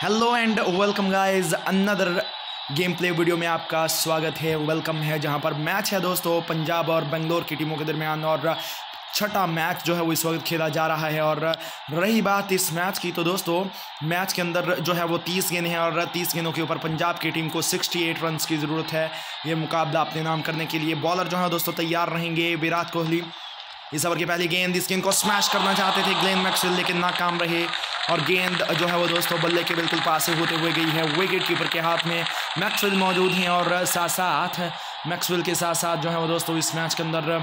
Hello and welcome guys, another game play video में आपका स्वागत है, वेलकम है। जहां पर मैच है दोस्तों पंजाब और बेंगलोर की टीमों के दरमियान और छठा मैच जो है वो इस वक्त खेला जा रहा है। और रही बात इस मैच की तो दोस्तों मैच के अंदर जो है वो 30 गेंद हैं और 30 गेंदों के ऊपर पंजाब की टीम को 68 रन की ज़रूरत है ये मुकाबला अपने नाम करने के लिए। बॉलर जो है दोस्तों तैयार रहेंगे विराट कोहली। इस ओवर की पहली गेंद, इस गेंद को स्मैश करना चाहते थे ग्लेन मैक्सवेल लेकिन नाकाम रहे और गेंद जो है वो दोस्तों बल्ले के बिल्कुल पास से होते हुए गई है। विकेट कीपर के हाथ में मैक्सवेल मौजूद हैं और साथ साथ मैक्सवेल के साथ साथ जो है वो दोस्तों इस मैच के अंदर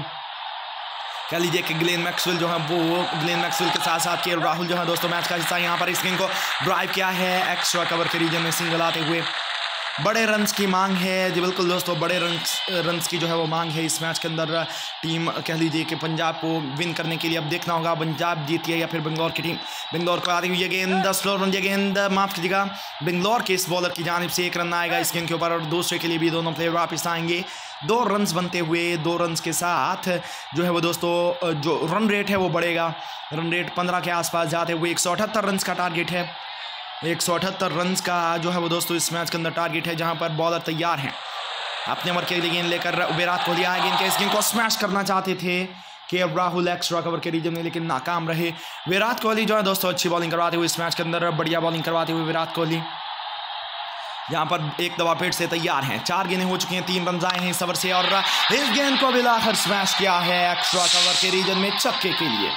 कह लीजिए कि ग्लेन मैक्सवेल जो है वो ग्लेन मैक्सवेल के साथ साथ के राहुल जो है दोस्तों मैच का हिस्सा यहाँ पर इस गेंद को ड्राइव किया है एक्स्ट्रा कवर के रीजन में सिंगल आते हुए। बड़े रन्स की मांग है जी, बिल्कुल दोस्तों बड़े रन्स की जो है वो मांग है इस मैच के अंदर। टीम कह लीजिए कि पंजाब को विन करने के लिए अब देखना होगा पंजाब जीती है या फिर बेंगलोर की टीम। बेंगलोर को आती हुई ये गेंद स्लो रन, ये गेंद माफ कीजिएगा बेंगलोर के इस बॉलर की जानिब से 1 रन आएगा इस गेंद के ऊपर और दूसरे के लिए भी दोनों प्लेयर वापस आएंगे। 2 रन्स बनते हुए 2 रन्स के साथ जो है वो दोस्तों जो रन रेट है वो बढ़ेगा। रन रेट 15 के आसपास जाते हुए 178 रन का टारगेट है। 178 रन का जो है वो दोस्तों इस मैच के अंदर टारगेट है जहां पर बॉलर तैयार हैं अपने ओवर के लिए गेंद लेकर। विराट कोहली आए गेंद के इस गेंद को स्मैश करना चाहते थे के राहुल एक्स्ट्रा कवर के रीजन में लेकिन नाकाम रहे। विराट कोहली जो है दोस्तों अच्छी बॉलिंग करवाते हुए इस मैच के अंदर बढ़िया बॉलिंग करवाते हुए विराट कोहली यहाँ पर एक दवा पेट से तैयार हैं। 4 गेंदें हो चुकी हैं, 3 रन आए हैं इस ओवर से और इस गेंद को मिलाकर स्मैश किया है एक्स्ट्रा कवर के रीजन में छक्के के लिए।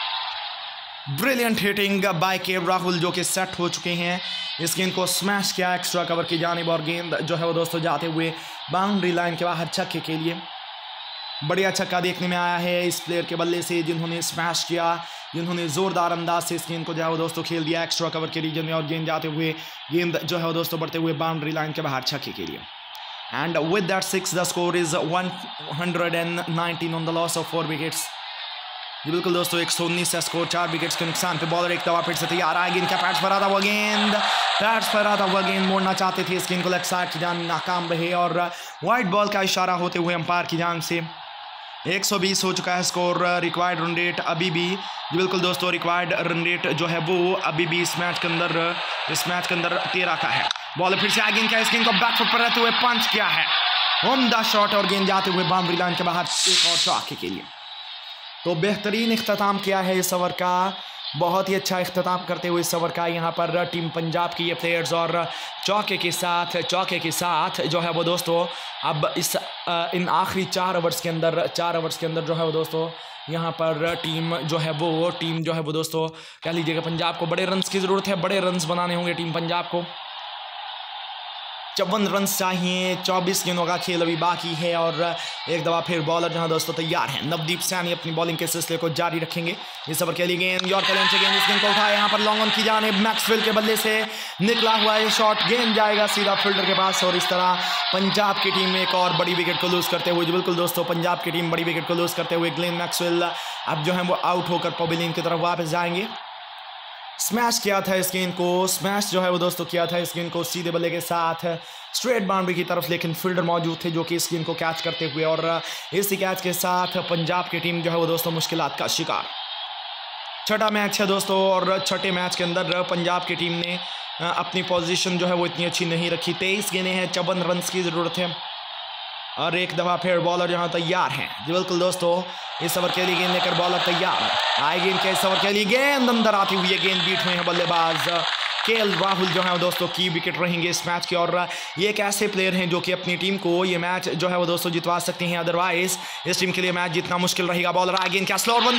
Brilliant hitting bye K Rahul जो कि सेट हो चुके हैं। इस गेंद को स्मैश किया एक्स्ट्रा कवर की जानिब और गेंद जो है वो दोस्तों जाते हुए बाउंड्री लाइन के बाहर छक्के के लिए। बढ़िया छक्का देखने में आया है इस प्लेयर के बल्ले से जिन्होंने स्मैश किया, जिन्होंने जोरदार अंदाज से इस गेंद को जो है वो दोस्तों खेल दिया एक्स्ट्रा कवर के रीजन में और गेंद जाते हुए गेंद जो है वो दोस्तों बढ़ते हुए बाउंड्री लाइन के बाहर छक्के के लिए। And with that 6 the score is 119 on the loss of 4 wickets. जी बिल्कुल दोस्तों 119 है स्कोर 4 विकेट्स के नुकसान पे। बॉलर एक दवा फिर से तैयार आए गेंद क्या पैड्स पर आता हुआ गेंद, पैड्स पर आता हुआ गेंद मोड़ना चाहते थे इस गेंद को लेग साइड की जान नाकाम रहे और वाइड बॉल का इशारा होते हुए अंपायर की जान से 120 हो चुका है स्कोर। रिक्वायर्ड रन रेट अभी भी जी बिल्कुल दोस्तों रिक्वायर्ड रन रेट जो है वो अभी भी इस मैच के अंदर 13 का है। बॉलर फिर से आगे गेंद क्या इस गेंद को बैकफुट पर रहते हुए पंच किया है, उम्दा शॉट और गेंद जाते हुए बाउंड्री लाइन के बाहर एक और चौके के लिए। तो बेहतरीन इख्तिताम किया है इस ओवर का, बहुत ही अच्छा इख्तिताम करते हुए इस ओवर का यहाँ पर टीम पंजाब की ये प्लेयर्स और चौके के साथ जो है वो दोस्तों अब इस इन आखिरी 4 ओवर्स के अंदर जो है वो दोस्तों यहाँ पर टीम जो है वो दोस्तों कह लीजिएगा पंजाब को बड़े रन्स की ज़रूरत है, बड़े रन्स बनाने होंगे टीम पंजाब को। 54 रन चाहिए, 24 गेंदों का खेल अभी बाकी है और एक दफा फिर बॉलर जहां दोस्तों तैयार हैं। नवदीप सैनी अपनी बॉलिंग के सिलसिले को जारी रखेंगे। इस ओवर के लिए गेंद यॉर्कर लेंथ से गेंद इस गेंद को उठाया यहाँ पर लॉन्ग ऑन की जानिब, मैक्सवेल के बल्ले से निकला हुआ है शॉट, गेंद जाएगा सीधा फील्डर के पास और इस तरह पंजाब की टीम एक और बड़ी विकेट को लूज करते हुए बिल्कुल दोस्तों पंजाब की टीम बड़ी विकेट को लूज करते हुए ग्लेन मैक्सवेल अब जो है वो आउट होकर पवेलियन की तरफ वापस जाएंगे। स्मैश किया था इस गेंद को, स्मैश जो है वो दोस्तों किया था इस गेंद को सीधे बल्ले के साथ स्ट्रेट बाउंड्री की तरफ, लेकिन फील्डर मौजूद थे जो कि इस गेंद को कैच करते हुए और इसी कैच के साथ पंजाब की टीम जो है वो दोस्तों मुश्किलात का शिकार। छठा मैच है दोस्तों और छठे मैच के अंदर पंजाब की टीम ने अपनी पोजीशन जो है वो इतनी अच्छी नहीं रखी। 23 गेंदें हैं, 54 रन की ज़रूरत है और एक दफ़ा फिर बॉलर यहाँ तैयार हैं जी बिल्कुल दोस्तों इस ओवर के लिए गेंद लेकर बॉलर तैयार है। आए गेंद के इस ओवर के लिए गेंद अंदर आती हुई है, गेंद बीट हुए हैं बल्लेबाज केएल राहुल जो है दोस्तों की विकेट रहेंगे इस मैच के और ये एक ऐसे प्लेयर हैं जो कि अपनी टीम को ये मैच जो है वो दोस्तों जितवा सकते हैं, अदरवाइज इस टीम के लिए मैच जितना मुश्किल रहेगा। बॉलर आए गेंद क्या स्लो वन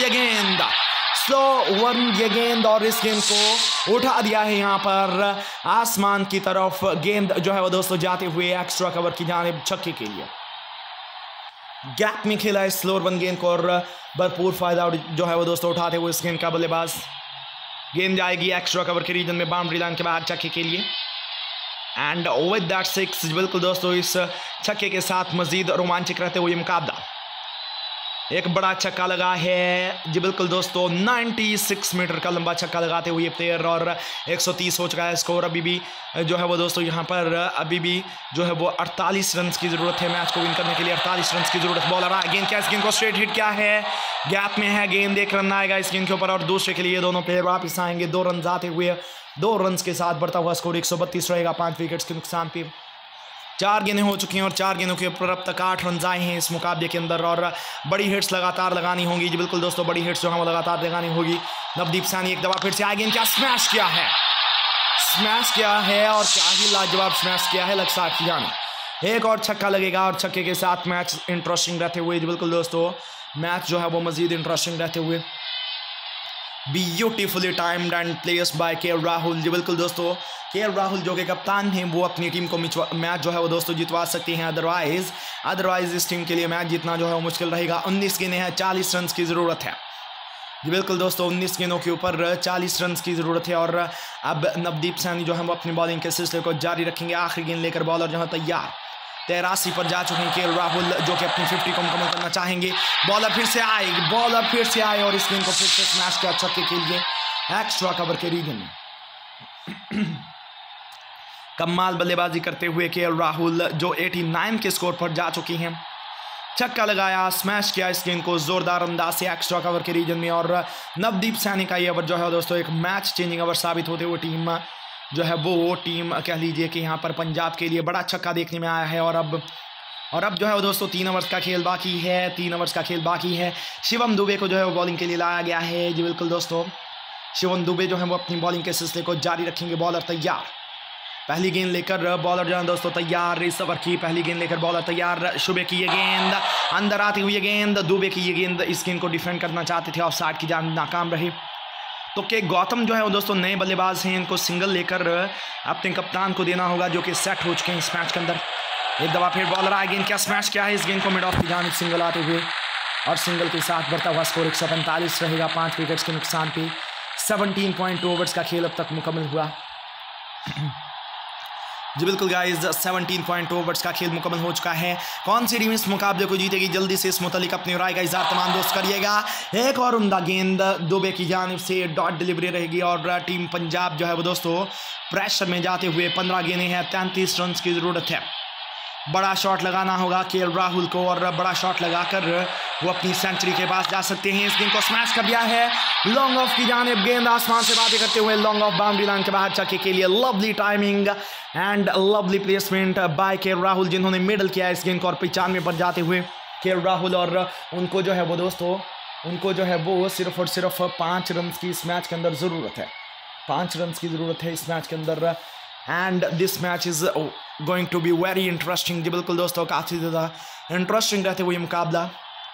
दिया गेंद और इस गेंद को उठा दिया है यहाँ पर आसमान की तरफ, गेंद जो है वो दोस्तों जाते हुए एक्स्ट्रा कवर की जानिब छक्के के लिए। गैप में खेला है स्लोअर वन गेंद को और भरपूर फायदा जो है वो दोस्तों उठाते हुए इस गेंद का बल्लेबाज, गेंद जाएगी एक्स्ट्रा कवर के रीजन में बाउंड्री लाइन के बाहर छक्के के लिए। एंड विद दैट 6 बिल्कुल दोस्तों इस छक्के के साथ मजीद रोमांचक रहते हुए मुकाबला। एक बड़ा छक्का लगा है जी बिल्कुल दोस्तों 96 मीटर का लंबा छक्का लगाते हुए प्लेयर और 130 हो चुका है स्कोर। अभी भी जो है वो दोस्तों यहाँ पर अभी भी जो है वो 48 रन की ज़रूरत है मैच को विन करने के लिए, 48 रन की ज़रूरत। बॉलर आ गेंद क्या इस गेंद को स्ट्रेट हिट क्या है, गैप में है गेंद, 1 रन आएगा इस गेंद के ऊपर और दूसरे के लिए दोनों प्लेयर वापस आएंगे। 2 रन आते हुए 2 रन के साथ बढ़ता हुआ स्कोर 132 रहेगा 5 विकेट्स के नुकसान पे। 4 गेंदें हो चुकी हैं और 4 गेंदों के ऊपर अब तक 8 रन आए हैं इस मुकाबले के अंदर और बड़ी हिट्स लगातार लगानी होंगी जी। बिल्कुल दोस्तों, बड़ी हिट्स जो है वो लगातार लगानी होगी। नवदीप सैनी एक दफा फिर से आए, गेंद क्या स्मैश किया है, स्मैश किया है और क्या ही लाजवाब स्मैश किया है लक्सार की जाने। एक और छक्का लगेगा और छक्के के साथ मैच इंटरेस्टिंग रहते हुए जी। बिल्कुल दोस्तों, मैच जो है वो मजीद इंटरेस्टिंग रहते हुए। Beautifully timed and place by K Rahul जी। बिल्कुल दोस्तों, के राहुल जो कि कप्तान हैं वो अपनी टीम को मैच जो है वो दोस्तों जितवा सकते हैं, अदरवाइज इस टीम के लिए मैच जीतना जो है वो मुश्किल रहेगा। 19 गेंदें हैं, 40 रन की ज़रूरत है जी। बिल्कुल दोस्तों, 19 गेंदों के ऊपर 40 रन की ज़रूरत है और अब नवदीप सैनी जो है वो अपनी बॉलिंग के सिलसिले को जारी रखेंगे। आखिरी गेंद लेकर बॉलर जो है तैयार, 83 पर जा चुके हैं के राहुल जो कि अपनी 50 को मुकम्मल करना चाहेंगे। बॉलर फिर से आए और इस गेंद को फिर से स्मैश किया छक्के के लिए एक्स्ट्रा कवर के रीजन में। कमाल बल्लेबाजी करते हुए के राहुल जो 89 के स्कोर पर जा चुकी हैं, छक्का लगाया, स्मैश किया इस गेंद को जोरदार अंदाज से एक्स्ट्रा कवर के रीजन में। और नवदीप सैनी का ये ओवर जो है दोस्तों एक मैच चेंजिंग ओवर साबित होते हुए टीम जो है वो टीम कह लीजिए कि यहाँ पर पंजाब के लिए बड़ा छक्का देखने में आया है। और अब जो है वो दोस्तों 3 ओवर्स का खेल बाकी है, 3 ओवर्स का खेल बाकी है। शिवम दुबे को जो है वो बॉलिंग के लिए लाया गया है जी। बिल्कुल दोस्तों, शिवम दुबे जो है वो अपनी बॉलिंग के सिलसिले को जारी रखेंगे। बॉलर तैयार, पहली गेंद लेकर बॉलर जो है दोस्तों तैयार। इस ओवर की पहली गेंद लेकर बॉलर तैयार। शुबे की ये गेंद अंदर आती हुई गेंद, दुबे की ये गेंद, इस गेंद को डिफेंड करना चाहते थे, ऑफ साइड की जान नाकाम रहे। तो के गौतम जो है वो दोस्तों नए बल्लेबाज हैं, इनको सिंगल लेकर अपने कप्तान को देना होगा जो कि सेट हो चुके हैं इस मैच के अंदर। एक दफ़ा फिर बॉलर आए, गेंद क्या स्मैश किया है, इस गेंद को मिड ऑफ की जानिब सिंगल आते हुए और सिंगल के साथ बढ़ता हुआ स्कोर 145 रहेगा 5 विकेट्स के नुकसान पे। 17.2 ओवर्स का खेल अब तक मुकम्मल हुआ जी। बिल्कुल गाइज, 17.2 ओवर्स का खेल मुकम्मल हो चुका है। कौन सी टीम इस मुकाबले को जीतेगी, जल्दी से इस मुतालिक अपनी राय का इज़हार तमाम दोस्त करिएगा। एक और उम्दा गेंद दुबे की जानिब से डॉट डिलीवरी रहेगी और टीम पंजाब जो है वो दोस्तों प्रेशर में जाते हुए 15 गेंदें हैं, 33 रन की ज़रूरत है। बड़ा शॉट लगाना होगा के राहुल को और बड़ा शॉट लगाकर वो अपनी सेंचुरी के पास जा सकते हैं। इस गेंद को स्मैश कर दिया है लॉन्ग ऑफ की जानिब, गेंद आसमान से बातें करते हुए लॉन्ग ऑफ बाउंड्री लाइन के बाहर छक्के के लिए। Lovely timing and lovely placement by K Rahul जिन्होंने मिडल किया इस गेंद को और 95 पर जाते हुए के राहुल। और उनको जो है वो दोस्तों सिर्फ और सिर्फ 5 रन की इस मैच के अंदर ज़रूरत है, 5 रन की ज़रूरत है इस मैच के अंदर। And this match is going to be very interesting जी। बिल्कुल दोस्तों, काफ़ी ज़्यादा इंटरेस्टिंग रहते हुए मुकाबला।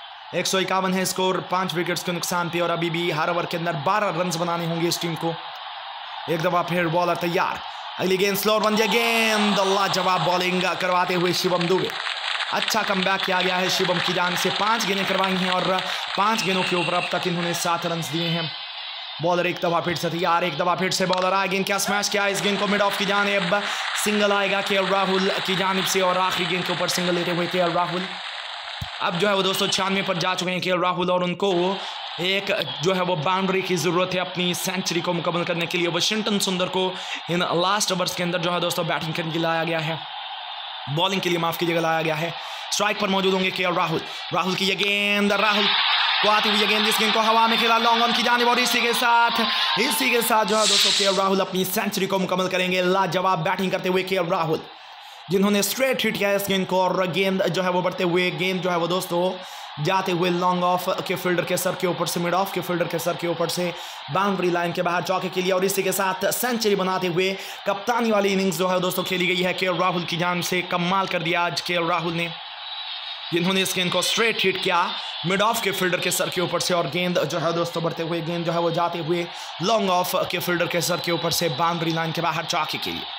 151 है स्कोर 5 विकेट्स के नुकसान पे और अभी भी हर ओवर के अंदर 12 रन बनाने होंगे इस टीम को। एक दफ़ा फिर बॉलर तैयार, अगली गेंद स्लोअर बन जाए, गेंद लाजवाब बॉलिंग करवाते हुए शिवम दुबे। अच्छा कमबैक किया गया है शिवम की जान से, 5 गेंदें करवाई हैं और 5 गेंदों के ऊपर अब तक इन्होंने 7 रन दिए हैं। बॉलर एक दफ़ा फिर से तैयार, एक दफ़ा फिर से बॉलर आए, गेंद क्या स्मैश किया, इस गेंद को मिड ऑफ की जानिब सिंगल आएगा के राहुल की जानिब से और आखिरी गेंद के ऊपर सिंगल लेते हुए के राहुल। अब जो है वो दोस्तों 96 पर जा चुके हैं के राहुल और उनको एक जो है वो बाउंड्री की ज़रूरत है अपनी सेंचुरी को मुकम्मल करने के लिए। वाशिंगटन सुंदर को इन लास्ट ओवर्स के अंदर जो है दोस्तों बैटिंग करने के लिए लाया गया है, बॉलिंग के लिए माफ़ कीजिएगा लाया गया है। स्ट्राइक पर मौजूद होंगे के राहुल की ये गेंद, राहुल को आती हुई गेंद, इस गेंद को हवा में खेला लॉन्ग ऑन की जानिब और इसी के साथ जो है दोस्तों के राहुल अपनी सेंचुरी को मुकम्मल करेंगे। लाजवाब बैटिंग करते हुए के राहुल जिन्होंने स्ट्रेट हिट किया इस गेंद को और गेंद जो है वो बढ़ते हुए गेंद जो है वो दोस्तों जाते हुए लॉन्ग ऑफ के फील्डर के सर के ऊपर से मिड ऑफ के फील्डर के सर के ऊपर से बाउंड्री लाइन के बाहर चौके के लिए और इसी के साथ सेंचुरी बनाते हुए कप्तानी वाली इनिंग्स जो है दोस्तों खेली गई है के राहुल की जान से। कमाल कर दिया आज के राहुल ने, जिन्होंने इस गेंद को स्ट्रेट हिट किया मिड ऑफ के फील्डर के सर के ऊपर से और गेंद जो है दोस्तों बढ़ते हुए गेंद जो है वो जाते हुए लॉन्ग ऑफ के फील्डर के सर के ऊपर से बाउंड्री लाइन के बाहर चौके के लिए।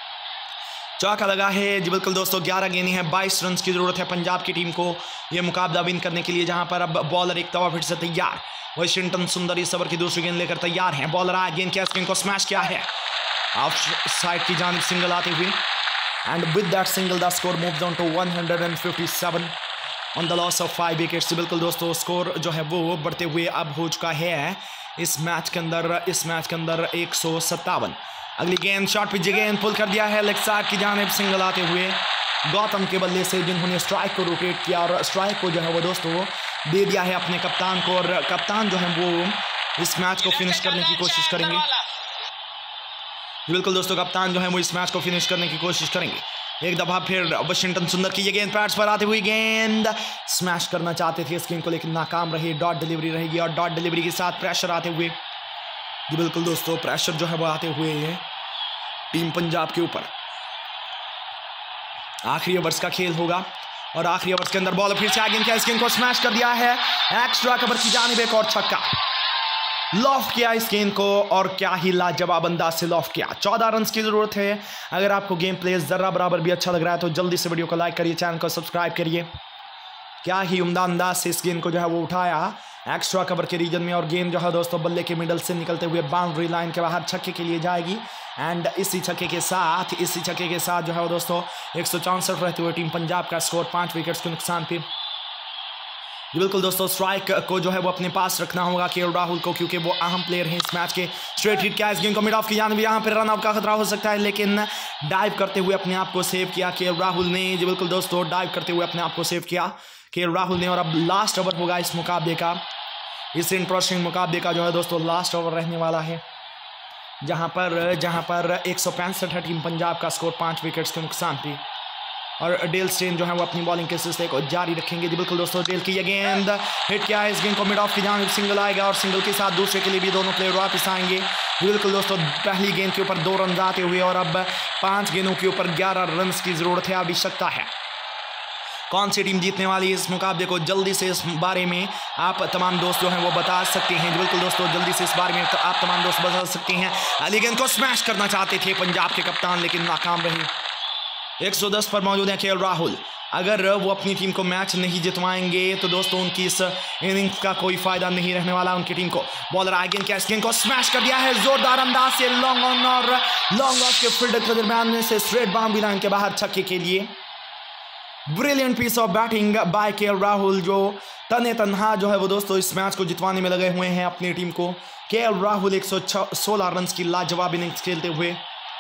चौका लगा है जी। बिल्कुल दोस्तों 11 गेंदें हैं, 22 रन की ज़रूरत है पंजाब की टीम को ये मुकाबला विन करने के लिए, जहां पर अब बॉलर एक दफ़ा फिर से तैयार। वाशिंगटन सुंदर इस ओवर की दूसरी गेंद लेकर तैयार हैं। बॉलर आया, गेंद क्या गेंद को स्मैश किया है ऑफ साइड की जानिब सिंगल आते हुए and with that single the score moves on to 157 on the loss of 5 wickets. बिल्कुल दोस्तों स्कोर जो है वो बढ़ते हुए अब हो चुका है इस मैच के अंदर 157। अगली गेंद शॉर्ट पिच गेंद पुल कर दिया है लेग साइड की जानिब सिंगल आते हुए गौतम के बल्ले से, जिन्होंने स्ट्राइक को रोटेट किया और स्ट्राइक को जो है वो दोस्तों दे दिया है अपने कप्तान को और कप्तान जो है वो इस मैच को फिनिश करने की कोशिश करेंगे। बिल्कुल दोस्तों, कप्तान जो है वो इस मैच को फिनिश करने की कोशिश करेंगे। एक दफा फिर वाशिंगटन सुंदर की ये गेंद पैड्स पर आती हुई गेंद स्मैश करना चाहते थे इस गेंद को, लेकिन नाकाम रही। डॉट डिलीवरी रहेगी और डॉट डिलीवरी के साथ प्रेशर आते हुए, जी बिल्कुल दोस्तों, प्रेशर जो है वो आते हुए है टीम पंजाब के ऊपर। आखिरी ओवर्स का खेल होगा और आखिरी ओवर्स के अंदर बॉल फिर से आगे इस गेंद को स्मैश कर दिया है एक्स्ट्रा कवर की जानिब, एक और छक्का लॉफ किया इस गेंद को और क्या ही लाजवाब अंदाज से लॉफ किया। 14 रन की जरूरत है। अगर आपको गेम प्ले जरा बराबर भी अच्छा लग रहा है तो जल्दी से वीडियो को लाइक करिए, चैनल को सब्सक्राइब करिए। क्या ही उम्दा अंदाज से इस गेंद को जो है वो उठाया एक्स्ट्रा कवर के रीजन में और गेंद जो है दोस्तों बल्ले के मिडल से निकलते हुए बाउंड्री लाइन के बाहर छक्के के लिए जाएगी। एंड इसी छक्के के साथ जो है दोस्तों 164 रहते हुए टीम पंजाब का स्कोर 5 विकेट्स के नुकसान पे। बिल्कुल दोस्तों, स्ट्राइक को जो है वो अपने पास रखना होगा केएल राहुल को, क्योंकि वो अहम प्लेयर हैं इस मैच के। स्ट्रेट हिट किया इस गेंद को मिड ऑफ की जानिब, यहाँ पर रन आउट का खतरा हो सकता है, लेकिन डाइव करते हुए अपने आप को सेव किया केएल राहुल ने। जी बिल्कुल दोस्तों, डाइव करते हुए अपने आप को सेव किया केएल राहुल ने। और अब लास्ट ओवर होगा इस मुकाबले का, इस इंटरेस्टिंग मुकाबले का जो है दोस्तों लास्ट ओवर रहने वाला है, जहां पर 165 है टीम पंजाब का स्कोर 5 विकेट्स के नुकसान पे। और डेल स्टेन जो है वो अपनी बॉलिंग के सिलसिले को जारी रखेंगे। जी बिल्कुल दोस्तों, डेल की ये गेंद हिट किया है इस गेंद को मिड ऑफ की जानिब, सिंगल आएगा और सिंगल के साथ दूसरे के लिए भी दोनों प्लेयर वापस आएंगे। बिल्कुल दोस्तों, पहली गेंद के ऊपर 2 रन आते हुए और अब 5 गेंदों के ऊपर 11 रन की जरूरत है। आवश्यकता है कौन सी टीम जीतने वाली है इस मुकाबले को, जल्दी से इस बारे में आप तमाम दोस्त जो हैं वो बता सकते हैं। बिल्कुल दोस्तों, जल्दी से इस बारे में तो आप तमाम दोस्त बता सकते हैं। अली गेंद को स्मैश करना चाहते थे पंजाब के कप्तान, लेकिन नाकाम रहे। 110 पर मौजूद है केएल राहुल। अगर वो अपनी टीम को मैच नहीं जितवाएंगे तो दोस्तों उनकी इस इनिंग्स का कोई फायदा नहीं रहने वाला उनकी टीम को। बॉलर आगे इस गेंद को स्मैश कर दिया है जोरदार अंदाज से, लॉन्ग ऑन और लॉन्ग ऑफ के फील्डर के दरमियान में से स्ट्रेट बाउंड्री लाइन के बाहर छक्के के लिए। Brilliant piece of batting by KL Rahul, जो तने तनहा जो है वो दोस्तों इस मैच को जितवाने में लगे हुए हैं अपनी टीम को। केएल राहुल 116 रन की लाजवाब इनिंग्स खेलते हुए,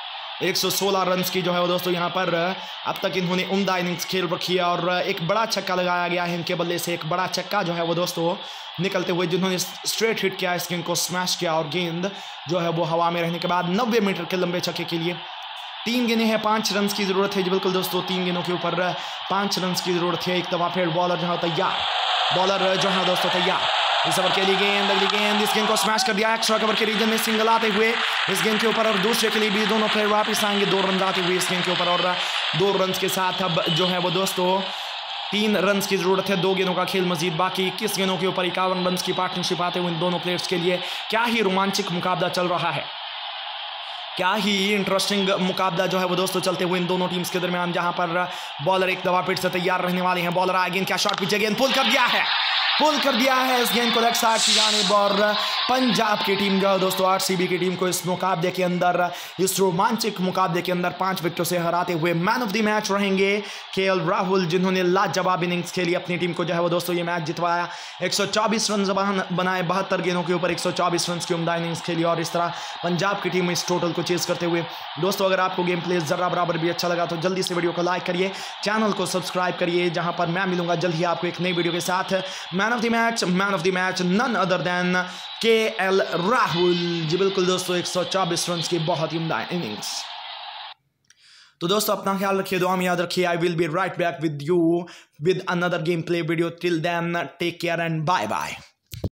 116 रन की जो है वो दोस्तों यहाँ पर अब तक इन्होंने उम्दा इनिंग्स खेल रखी है। और एक बड़ा छक्का लगाया गया है इनके बल्ले से, एक बड़ा छक्का जो है वो दोस्तों निकलते हुए, जिन्होंने स्ट्रेट हिट किया इस गेंद को स्मैश किया और गेंद जो है वो हवा में रहने के बाद 90 मीटर के लंबे छक्के के लिए 3 गेंदें हैं, 5 रन की जरूरत है। जी बिल्कुल दोस्तों, 3 गेंदों के ऊपर 5 रन की जरूरत है। एक दफा फिर बॉलर जो है तैयार, बॉलर जो है दोस्तों तैयार। इस ओवर के लिए गेंद, अगली गेंद, इस गेंद को स्मैश कर दिया एक्स्ट्रा कवर के रीजन में, सिंगल आते हुए इस गेंद के ऊपर और दूसरे के लिए भी दोनों प्लेयर वापस आएंगे। 2 रन आते हुए इस गेंद के ऊपर और 2 रन के साथ अब जो है वो दोस्तों 3 रन की जरूरत है। 2 गेंदों का खेल मजीद बाकी, 21 गेंदों के ऊपर 51 रन की पार्टनरशिप आते हुए इन दोनों प्लेयर्स के लिए। क्या ही रोमांचक मुकाबला चल रहा है, क्या ही इंटरेस्टिंग मुकाबला जो है वो दोस्तों चलते हुए इन दोनों टीम्स के दरमियान, जहां पर बॉलर एक दफा फिर से तैयार रहने वाले हैं। बॉलर आगे क्या शॉट पीछे, गेंद पुल कर दिया है इस गेंद को लेग साइड की जानिब और पंजाब की टीम जो है दोस्तों आरसीबी की टीम को इस मुकाबले के अंदर, इस रोमांचक मुकाबले के अंदर 5 विकेटों से हराते हुए मैन ऑफ द मैच रहेंगे केएल राहुल, जिन्होंने लाजवाब इनिंग्स खेली, अपनी टीम को जो है वो दोस्तों ये मैच जितवाया। 124 रन बनाए, 72 गेंदों के ऊपर 124 रन की उम्दा इनिंग्स खेली और इस तरह पंजाब की टीम इस टोटल को चेज करते हुए। दोस्तों अगर आपको गेम प्ले जरा बराबर भी अच्छा लगा तो जल्दी से वीडियो को लाइक करिए, चैनल को सब्सक्राइब करिए, जहां पर मैं मिलूंगा जल्द ही आपको एक नई वीडियो के साथ। Man of the match none other than KL Rahul. जी बिल्कुल दोस्तों, 124 रन की बहुत ही उम्दा इनिंग्स। तो दोस्तों अपना ख्याल रखिए, दुआ में याद रखिए। I will be right back with you with another game play video. Till then take care and bye bye.